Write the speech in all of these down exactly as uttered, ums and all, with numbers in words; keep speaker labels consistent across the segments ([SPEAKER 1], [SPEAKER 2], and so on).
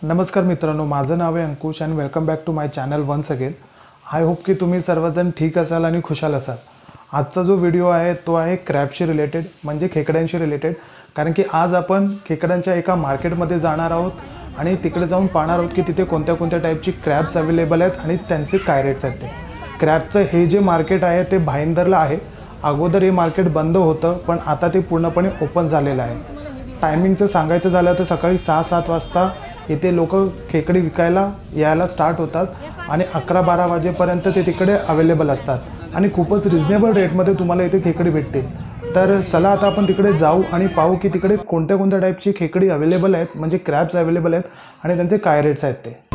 [SPEAKER 1] नमस्कार मित्रांनो, माझं नाव आहे अंकुश आणि welcome back to my channel once again. I hope की तुम्ही सर्वजण ठीक असाल आणि खुशाल असाल. आजचा जो व्हिडिओ आहे तो आहे क्रॅबशी रिलेटेड, म्हणजे खेकड्यांशी रिलेटेड. कारण की आज आपण खेकड्यांच्या एका मार्केटमध्ये जाणार आहोत आणि तिकडे जाऊन पाहणार आहोत की तिथे कोणत्या कोणत्या टाईपची क्रॅब्स अवेलेबल आहेत आणि त्यांचे काय रेट्स आहेत. ते क्रॅबचं हे जे मार्केट आहे ते भाईंदरला आहे. अगोदर हे मार्केट बंद होतं, पण आता ते पूर्णपणे ओपन झालेलं आहे. टायमिंगचं सांगायचं झालं तर सकाळी सहा सात वाजता इथे लोक खेकडी विकायला यायला स्टार्ट होतात आणि अकरा बारा वाजेपर्यंत ते तिकडे अवेलेबल असतात आणि खूपच रिजनेबल रेटमध्ये तुम्हाला इथे खेकडी भेटते. तर चला आता आपण तिकडे जाऊ आणि पाहू की तिकडे कोणत्या कोणत्या टाईपची खेकडी अवेलेबल आहेत, म्हणजे क्रॅब्स अवेलेबल आहेत आणि त्यांचे काय रेट्स आहेत ते.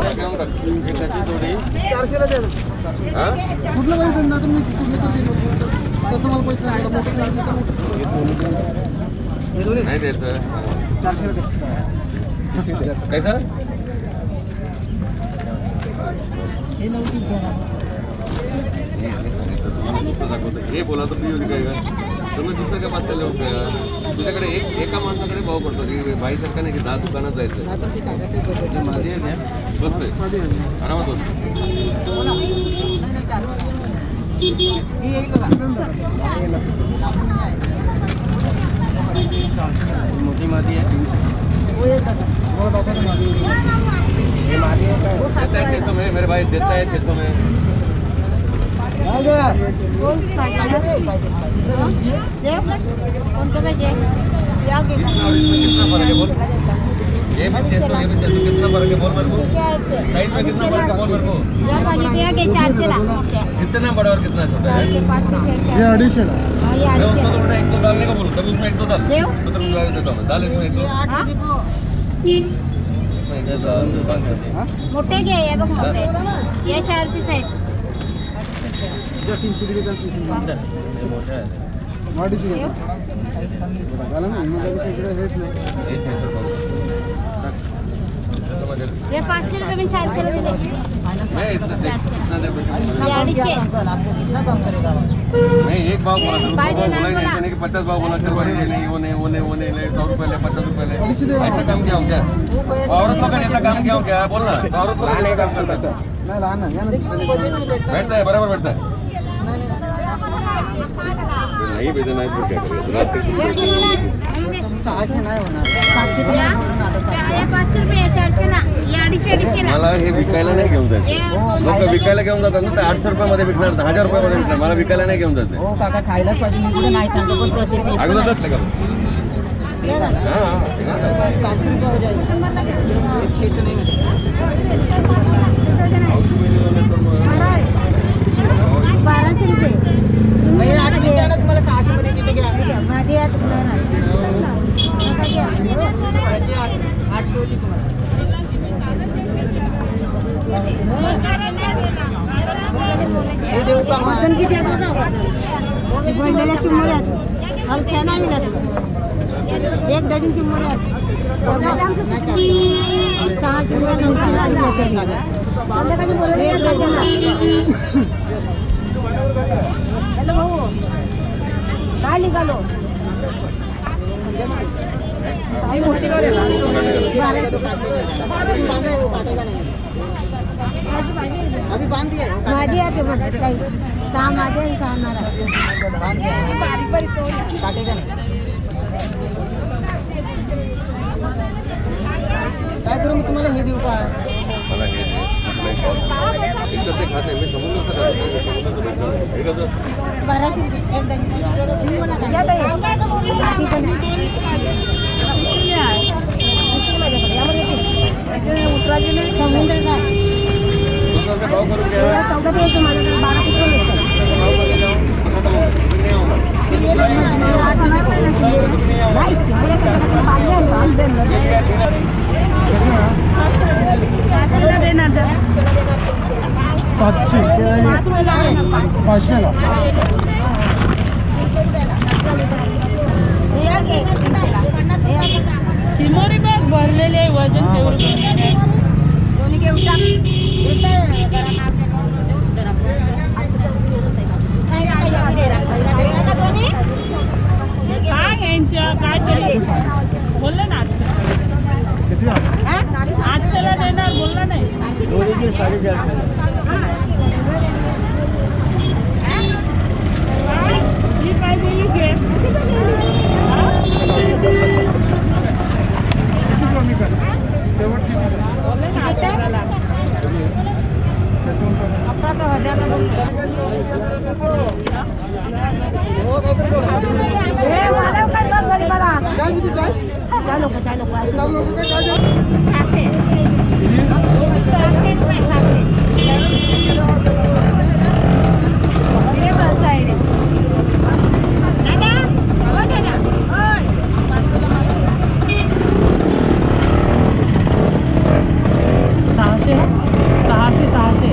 [SPEAKER 2] कैसा हे बोला तर मी काय तुम्ही दुसऱ्या पाच चालले होते तुझ्याकडे एक एका माणसाकडे भाव पडतो की बाई सारखा नाही की दहा दुकानात जायचं बसतोय आरामात होत. मोठी मादी आहे मेरे भाई देता है छह सौ में. कितना फर्क है बोल. ये भी छह सौ ये भी छह सौ कितना फर्क है बोल मेरे को. साइज में कितना फर्क है बोल मेरे को. कितना बड़ा और कितना छोटा है. ये एडिशन है. एक दो डालने का बोलो तभी उसमें एक दो डाल तो तुम देता हूँ डाल इसमें एक दो
[SPEAKER 3] मोठे घे हे बघ मोठे हे चार पीस आहेत.
[SPEAKER 2] तीनशे रुपये मोठे आहे
[SPEAKER 3] हे पाचशे रुपये मी चारशेला दिले.
[SPEAKER 2] नहीं एक भाव बोला नहीं कि पचास भाव बोला चल बड़ी नहीं वो नहीं वो नहीं वो नहीं सौ रुपये ले पचास रुपये ले ऐसा काम क्या हो क्या औरत लोग ऐसा काम क्या हो क्या बोलना औरत लोग काम करता बैठता है बराबर बैठता है नहीं भेजा नाही तो क्या मला हे विकायला नाही घेऊन जायचं. लोक विकायला घेऊन जातात ना तर आठशे रुपयामध्ये विकणार हजार रुपयामध्ये विकणार. मला विकायला नाही घेऊन जायचं.
[SPEAKER 4] हो काका खायलाच पाहिजे. मी कुठे नाही सांगतो पण कसे पीस
[SPEAKER 2] अगोदर जात का हां
[SPEAKER 4] सातशे रुपये हो जाएगा. छः सौ नहीं
[SPEAKER 3] बाराशे रुपये
[SPEAKER 4] तुम्ही आठ घ्या ना. तुम्हाला सहाशे मध्ये किती घ्या
[SPEAKER 3] माझी आहे तुम्हाला
[SPEAKER 4] आठशे होती तुम्हाला. हे देऊ का
[SPEAKER 3] वजन किती आहे तुझं. बनलेल्या चिंबोऱ्या आहेत हलक्या नाही मिळत. एक डझन चिंबोऱ्या आहेत सहा चिंबोऱ्या नऊशेला एक डझन काय निघालो
[SPEAKER 4] अभी बांध दिया
[SPEAKER 3] माझी आहे ते म्हणते काही सहा माझे आणि सहा नारा
[SPEAKER 4] काटेगा नाही. काय करू मी तुम्हाला हे देऊ का.
[SPEAKER 2] मला हे एक तर ते खाते मी समजून कसं
[SPEAKER 3] बाराशे रुपये एक डझन मला उतरायचे नाही समुद्र काय
[SPEAKER 2] भाव करून घ्या
[SPEAKER 3] चौदा द्यायचं माझ्याकडे बारा किलो
[SPEAKER 1] पाचशेला
[SPEAKER 5] चिमोरी बॅग भरलेले वजन
[SPEAKER 3] दोन्ही घेऊन
[SPEAKER 5] काय यांच्या काय बोललं ना
[SPEAKER 3] आठशे
[SPEAKER 5] ही पाहिजे ही घे. सहाशे सहाशे सहाशे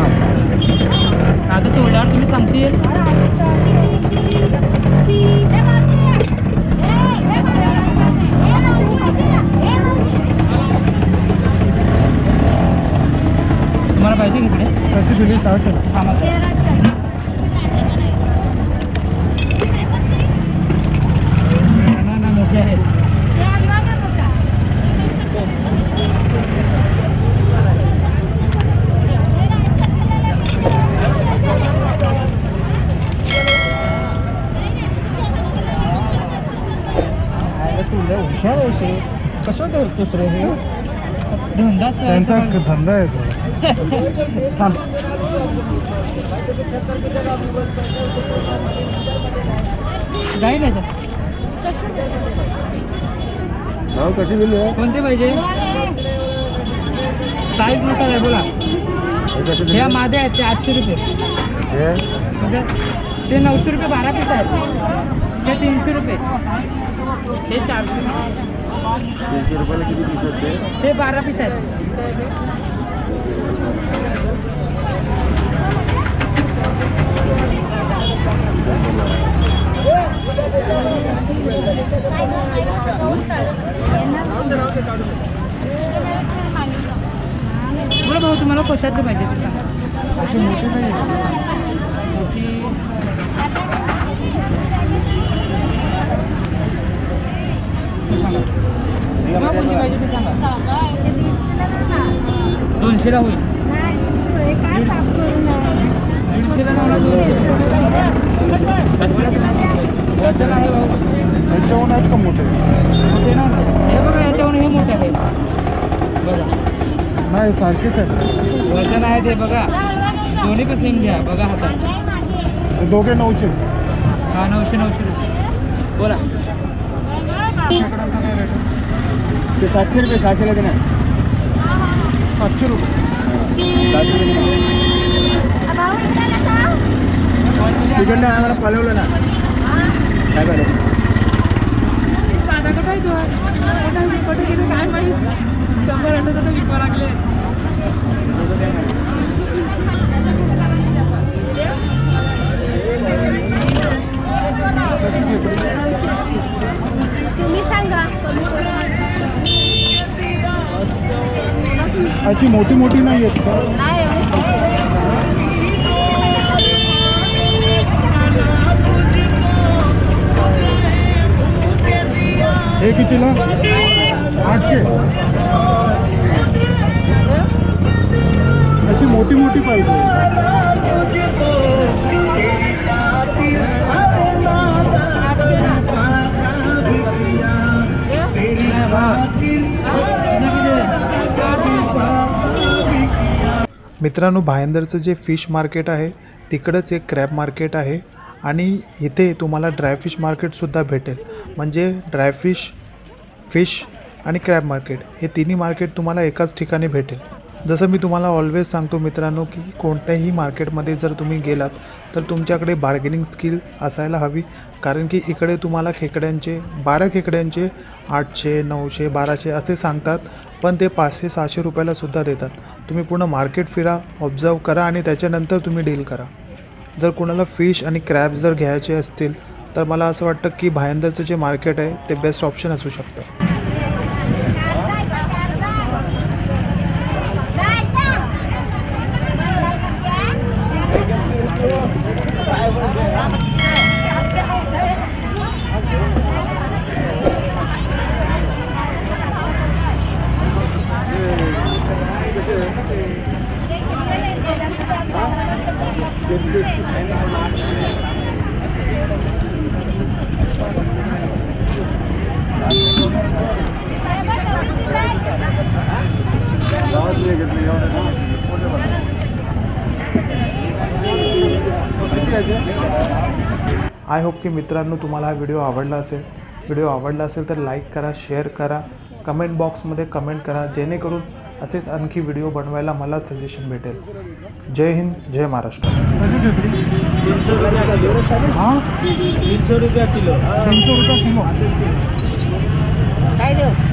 [SPEAKER 5] आता तेवढ्यावर तुम्ही सांगतील. तुम्हाला पाहिजे इकडे
[SPEAKER 1] कशी दिली सहाशे
[SPEAKER 5] ना ना मोठे आहेत.
[SPEAKER 4] हुशार होते कसं करतोस रे हे
[SPEAKER 5] धंदाच
[SPEAKER 1] त्यांचा धंदा आहे तो.
[SPEAKER 4] थांब
[SPEAKER 5] जाईल ना सर.
[SPEAKER 2] भाव कशी दिली आहे
[SPEAKER 5] कोणते पाहिजे साईज नुसार आहे बोला.
[SPEAKER 2] हे कशी दिली
[SPEAKER 5] ह्या मादे आहेत ते आठशे रुपये.
[SPEAKER 2] हे
[SPEAKER 5] म्हणजे ते नऊशे रुपये बारा पीस आहेत. ते तीनशे रुपये. हे चारशे
[SPEAKER 2] तीनशे रुपयाला किती पीस असते
[SPEAKER 5] ते बारा पीस आहेत. बोला भाऊ तुम्हाला कशातलं पाहिजे ते सांगा.
[SPEAKER 1] अशी मोठी नाही आहे.
[SPEAKER 5] तुम्हाला कोणती पाहिजे ते सांगा. दोनशेला होईल. दीडशेला लावला दोनशेला आहे भाऊ.
[SPEAKER 1] याच्याहून आहेत का मोठे?
[SPEAKER 5] मोठे ना हे बघा याच्यावरून हे मोठे आहे बघा.
[SPEAKER 1] नाही सारखेच आहेत.
[SPEAKER 5] वजन आहे ते बघा. दोन्ही पण सेम घ्या बघा हातात.
[SPEAKER 1] हे दोघे नऊशे.
[SPEAKER 5] हा नऊशे नऊशे रुपये बोला.
[SPEAKER 2] ते सातशे रुपये सहाशेला देणार
[SPEAKER 1] सातशे रुपये.
[SPEAKER 2] तिकडनं आम्हाला पळवलं ना काय झालं
[SPEAKER 5] साधा कुठं आहे तो कुठे गेलो काय माहीत. शंभर अंडे तर विकवा लागले.
[SPEAKER 3] तुम्ही सांगा कमी करू.
[SPEAKER 1] अशी मोठी मोठी नाही आहेत का?
[SPEAKER 3] नाही
[SPEAKER 1] हे कितीला? आठशे. अशी मोठी मोठी पाहिजे. मित्रांनो भायंदरचं जे फिश मार्केट आहे तिकडंच एक क्रॅब मार्केट आहे आणि इथे तुम्हाला ड्रायफिश मार्केटसुद्धा भेटेल. म्हणजे ड्रायफिश, फिश आणि क्रॅब मार्केट हे तिन्ही मार्केट तुम्हाला एकाच ठिकाणी भेटेल. जसं मी तुम्हाला ऑलवेज सांगतो मित्रांनो की कोणत्याही मार्केटमध्ये जर तुम्ही गेलात तर तुमच्याकडे बार्गेनिंग स्किल असायला हवी. कारण की इकडे तुम्हाला खेकड्यांचे बारा खेकड्यांचे आठशे नऊशे बाराशे असे सांगतात, पण ते पाचशे सहाशे रुपयाला सुद्धा देतात. तुम्ही पूर्ण मार्केट फिरा, ऑब्झर्व करा आणि त्याच्यानंतर तुम्ही डील करा. जर कोणाला फिश आणि क्रॅब जर घ्यायचे असतील तर मला असं वाटतं की भायंदरचं जे मार्केट आहे ते बेस्ट ऑप्शन असू शकतं. आय होप की मित्रांनो तुम्हाला हा व्हिडिओ आवडला असेल. व्हिडिओ आवडला असेल तर लाईक करा, शेअर करा, कमेंट बॉक्समध्ये कमेंट करा, जेणेकरून असेच आणखी व्हिडिओ बनवायला मला सजेशन भेटेल. जय हिंद, जय महाराष्ट्र. हां
[SPEAKER 4] तीनशे रुपया किलो
[SPEAKER 1] तीनशे रुपये किलो.
[SPEAKER 3] काय देऊ